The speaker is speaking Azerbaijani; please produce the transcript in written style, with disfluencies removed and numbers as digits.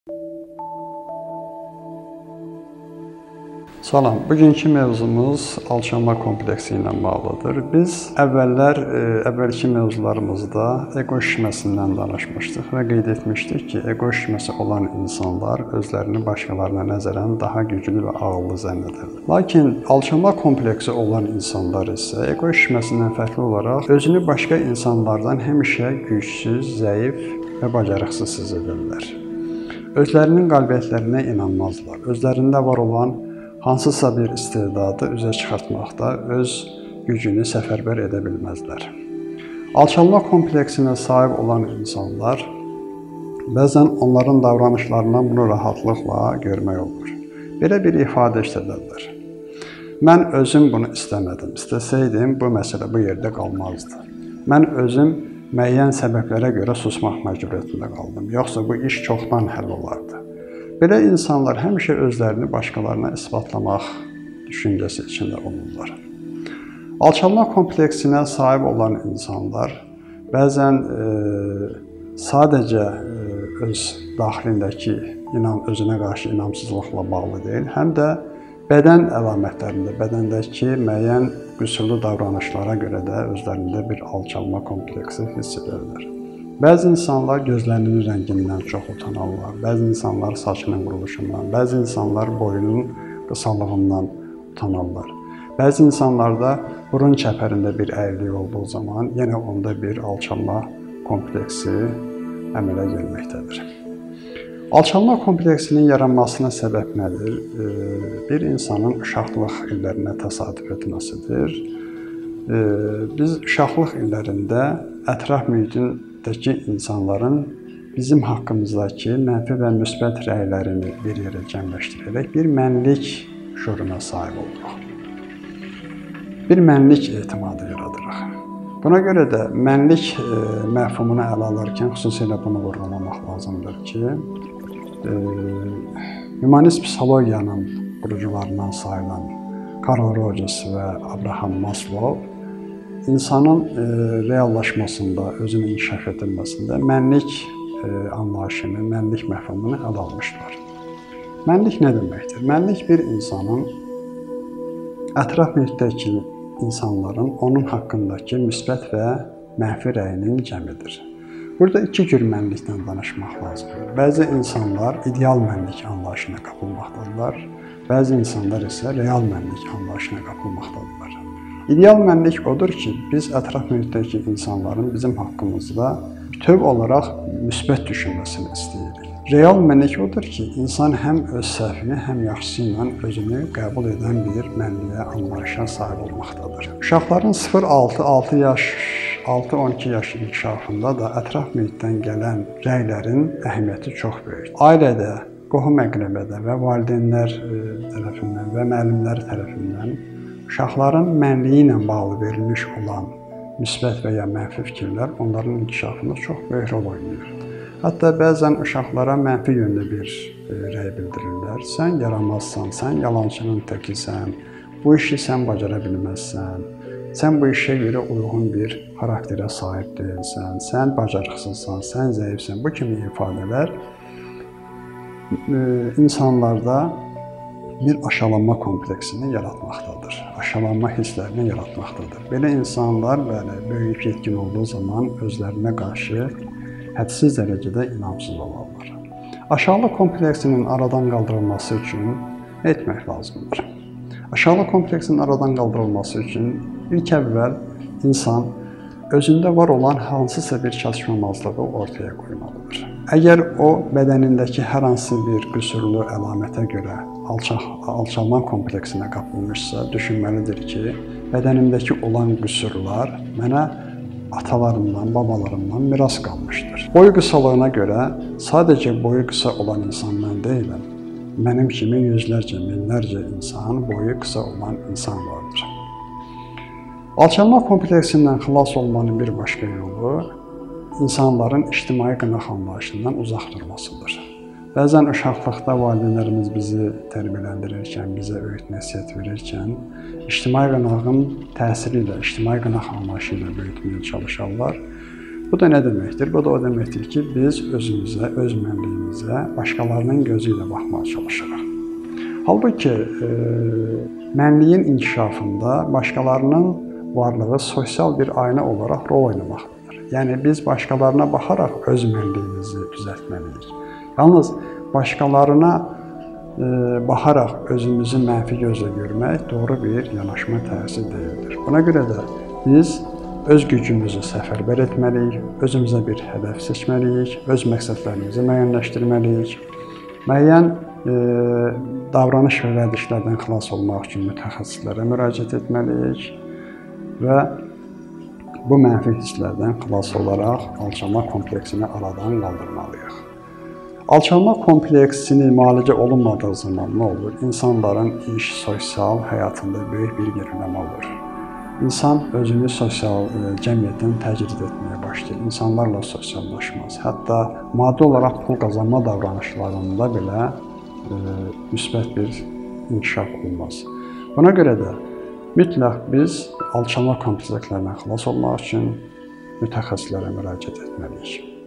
Salam, bugünkü mövzumuz alçalma kompleksi ilə bağlıdır. Biz əvvəlki mövzularımızda ego şişməsindən danışmışdıq və qeyd etmişdik ki, ego şişməsi olan insanlar özlərini başqalarına nəzərən daha güclü və ağıllı zənn edirlər. Lakin alçalma kompleksi olan insanlar isə ego şişməsindən fərqli olaraq özünü başqa insanlardan həmişə gücsüz, zəif və bacarıqsız hiss edirlər. Özlərinin qabiliyyətlərinə inanmazlar. Özlərində var olan hansısa bir istedadı üzə çıxartmaqda öz gücünü səfərbər edə bilməzlər. Alçalma kompleksinə sahib olan insanlar bəzən onların davranışlarından bunu rahatlıqla görmək olur. Belə bir ifadə işlədərlər. Mən özüm bunu istəmədim. İstəsəydim bu məsələ bu yerdə qalmazdı. Mən özüm müəyyən səbəblərə görə susmaq məcburiyyətində qaldım. Yoxsa bu iş çoxdan həll olardı. Belə insanlar həmişə özlərini başqalarına isbatlamaq düşüncəsi içində olurlar. Alçalma kompleksinə sahib olan insanlar bəzən sadəcə öz daxilindəki özünə qarşı inamsızlıqla bağlı deyil, həm də bədən əlamətlərində, bədəndəki müəyyən qüsurlu davranışlara görə də özlərində bir alçalma kompleksi hiss edirlər. Bəzi insanlar gözlərinin rəngindən çox utanarlar, bəzi insanlar saçının quruluşundan, bəzi insanlar boyunun qısalığından utanarlar. Bəzi insanlarda burun çəpərində bir əyrilik olduğu zaman yenə onda bir alçalma kompleksi əmələ gəlməkdədir. Alçalma kompleksinin yaranmasına səbəb nədir? Bir insanın uşaqlıq illərinə təsadüf etməsidir. Biz uşaqlıq illərində ətraf mühitindəki insanların bizim haqqımızdakı mənfi və müsbət rəylərini bir yerə cəmləşdirərək bir mənlik şüuruna sahib oluruq. Bir mənlik etimadı yaradırıq. Buna görə də mənlik məfhumunu ələ alarkən xüsusilə bunu vurğulamaq lazımdır ki, hümanist psixologiyanın qurucularından sayılan Carl Rogers və Abraham Maslow insanın reallaşmasında, özünü inkişaf etdirməsində mənlik anlayışını, mənlik məfhumunu ələ almışlar. Mənlik nə deməkdir? Mənlik bir insanın ətraf mühitdəki insanların onun haqqındakı müsbət və mənfi rəyinin cəmidir. Burada iki cür mənlikdən danışmaq lazımdır. Bəzi insanlar ideal mənlik anlayışına qapılmaqdadırlar, bəzi insanlar isə real mənlik anlayışına qapılmaqdadırlar. İdeal mənlik odur ki, biz ətraf mühitdəki insanların bizim haqqımızda bütöv olaraq müsbət düşünməsini istəyirik. Real mənlik odur ki, insan həm öz səhvini, həm yaxşısı ilə özünü qəbul edən bir mənliyə, anlayışa sahib olmaqdadır. Uşaqların 0-6 yaş, 6-12 yaş inkişafında da ətraf mühitdən gələn rəylərin əhəmiyyəti çox böyükdür. Ailədə, qohum-əqrəbədə və valideynlər tərəfindən və müəllimlər tərəfindən uşaqların mənliyi ilə bağlı verilmiş olan müsbət və ya mənfi fikirlər onların inkişafında çox böyük rol oynayır. Hətta bəzən uşaqlara mənfi yöndə bir rəy bildirirlər. Sən yaramazsan, sən yalançının təkisən, bu işi sən bacara bilməzsən, sən bu işə görə uyğun bir xarakterə sahib deyilsən, sən bacarıqsızsan, sən zəifsən. Bu kimi ifadələr insanlarda bir aşağılanma kompleksini yaratmaqdadır, aşağılanma hisslərini yaratmaqdadır. Belə insanlar böyüyüb yetkin olduğu zaman özlərinə qarşı hədsiz dərəcədə inamsız olarlar. Aşağılıq kompleksinin aradan qaldırılması üçün nə etmək lazımdır? Aşağılıq kompleksinin aradan qaldırılması üçün ilk əvvəl insan özündə var olan hansısa bir çatışmamazlığı ortaya qoymalıdır. Əgər o bədənindəki hər hansı bir qüsurlu əlamətə görə alçalma kompleksinə qapılmışsa, düşünməlidir ki, bədənimdəki olan qüsurlar mənə atalarımdan, babalarımdan miras qalmışdır. Boyu qısalığına görə sadəcə boyu qısa olan insan mən deyiləm. Mənim kimi yüzlərcə, minlərcə insan, boyu qısa olan insan vardır. Alçalma kompleksindən xilas olmanın bir başqa yolu insanların ictimai qınaq anlayışından uzaq durmasıdır. Bəzən uşaqlıqda valideynlərimiz bizi tərbiyələndirirkən, bizə öyrət-nəsihət verirkən, ictimai qınağın təsiri ilə, ictimai qınaq anlayışı ilə böyütməyə çalışarlar. Bu da nə deməkdir? Bu da o deməkdir ki, biz özümüzə, öz mənliyimizə başqalarının gözü ilə baxmağa çalışırıq. Halbuki mənliyin inkişafında başqalarının varlığı sosial bir ayna olaraq rol oynamaqdadır. Yəni biz başqalarına baxaraq öz mənliyimizi düzəltməliyik. Yalnız başqalarına baxaraq özümüzü mənfi gözlə görmək doğru bir yanaşma tərzi deyildir. Buna görə də biz öz gücümüzü səfərbər etməliyik, özümüzə bir hədəf seçməliyik, öz məqsədlərimizi müəyyənləşdirməliyik, müəyyən davranış və vərdişlərdən xilas olmaq üçün mütəxəssislərə müraciət etməliyik və bu mənfi hisslərdən xilas olaraq alçalma kompleksini aradan qaldırmalıyıq. Alçalma kompleksini müalicə olunmadığı zaman nə olur? İnsanların iş, sosial həyatında böyük bir geriləmə olur. İnsan özünü sosial cəmiyyətdən təcrid etməyə başlayır. İnsanlarla sosiallaşmaz. Hətta maddi olaraq pul qazanma davranışlarında belə müsbət bir inkişaf olmaz. Buna görə də mütləq biz alçalma komplekslərindən xilas olmaq üçün mütəxəssislərə müraciət etməliyik.